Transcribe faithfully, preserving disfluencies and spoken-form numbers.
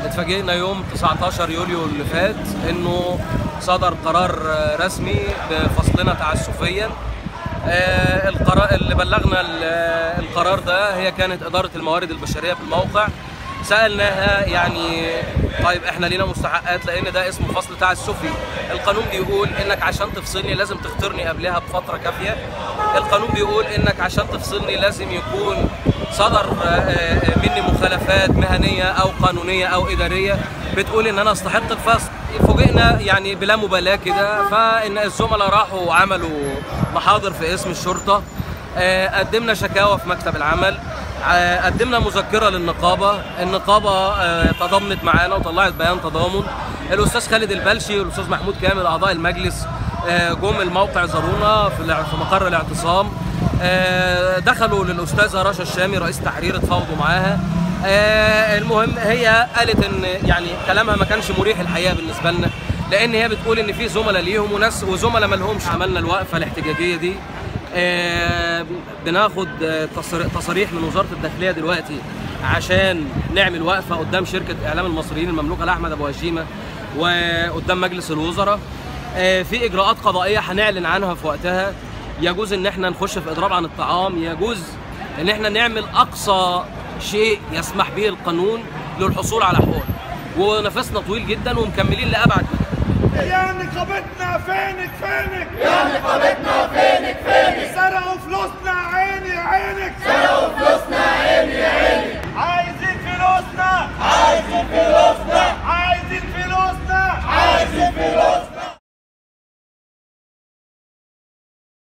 اتفاجئنا يوم تسعتاشر يوليو اللي فات انه صدر قرار رسمي بفصلنا تعسفيا. آه القرار اللي بلغنا القرار ده هي كانت اداره الموارد البشريه في الموقع. سالناها يعني طيب احنا لينا مستحقات لان ده اسمه فصل تعسفي، القانون بيقول انك عشان تفصلني لازم تختارني قبلها بفتره كافيه، القانون بيقول انك عشان تفصلني لازم يكون صدر مني مخالفات مهنيه او قانونيه او اداريه بتقول ان انا استحق الفصل. فوجئنا يعني بلا مبالاه كده، فان الزملاء راحوا عملوا محاضر في اسم الشرطه، قدمنا شكاوى في مكتب العمل، قدمنا مذكره للنقابه، النقابه تضامنت معانا وطلعت بيان تضامن. الاستاذ خالد البلشي والاستاذ محمود كامل اعضاء المجلس جم الموقع زارونا في مقر الاعتصام، دخلوا للاستاذه رشا الشامي رئيس تحرير اتفاوضوا معاها. المهم هي قالت ان يعني كلامها ما كانش مريح الحقيقه بالنسبه لنا، لان هي بتقول ان في زملاء ليهم وناس وزملاء ما لهمش. عملنا الوقفه الاحتجاجيه دي، بناخد تصاريح من وزاره الداخليه دلوقتي عشان نعمل وقفه قدام شركه اعلام المصريين المملوكه لاحمد ابو هشيمه وقدام مجلس الوزراء. في اجراءات قضائيه هنعلن عنها في وقتها. يجوز ان احنا نخش في اضراب عن الطعام، يجوز ان احنا نعمل اقصى شيء يسمح به القانون للحصول على حقوق، ونفسنا طويل جدا ومكملين لابعد مدى. يا نقابتنا فينك فينك، يا نقابتنا فينك فينك، سرقوا فلوسنا عيني عينك، سرقوا فلوسنا